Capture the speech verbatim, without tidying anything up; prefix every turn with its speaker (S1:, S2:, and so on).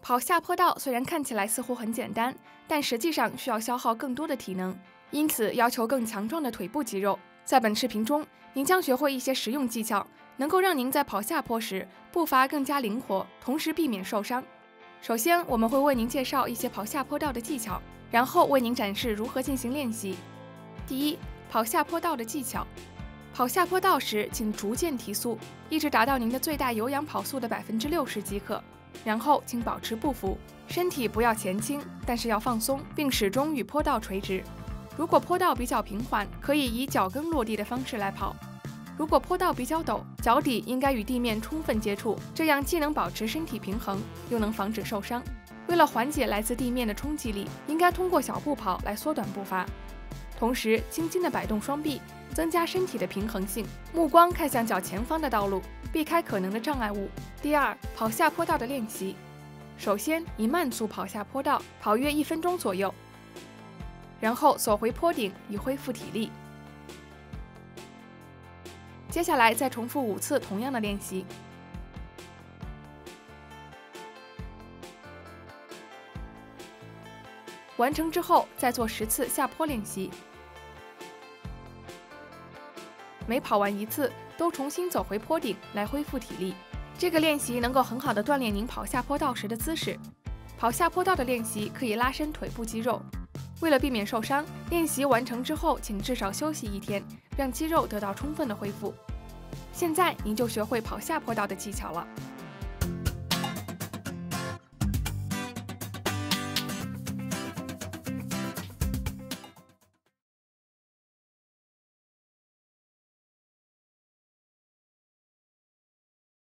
S1: 跑下坡道虽然看起来似乎很简单，但实际上需要消耗更多的体能，因此要求更强壮的腿部肌肉。在本视频中，您将学会一些实用技巧，能够让您在跑下坡时步伐更加灵活，同时避免受伤。首先，我们会为您介绍一些跑下坡道的技巧，然后为您展示如何进行练习。第一，跑下坡道的技巧。跑下坡道时，请逐渐提速，一直达到您的最大有氧跑速的百分之六十即可。然后，请保持步幅，身体不要前倾，但是要放松，并始终与坡道垂直。如果坡道比较平缓，可以以脚跟落地的方式来跑；如果坡道比较陡，脚底应该与地面充分接触，这样既能保持身体平衡，又能防止受伤。为了缓解来自地面的冲击力，应该通过小步跑来缩短步伐，同时轻轻地摆动双臂，增加身体的平衡性，目光看向较前方的道路，避开可能的障碍物。第二，跑下坡道的练习。首先以慢速跑下坡道，跑约一分钟左右，然后走回坡顶以恢复体力。接下来再重复五次同样的练习。完成之后，再做十次下坡练习。每跑完一次，都重新走回坡顶来恢复体力。这个练习能够很好的锻炼您跑下坡道时的姿势。跑下坡道的练习可以拉伸腿部肌肉。为了避免受伤，练习完成之后，请至少休息一天，让肌肉得到充分的恢复。现在您就学会跑下坡道的技巧了。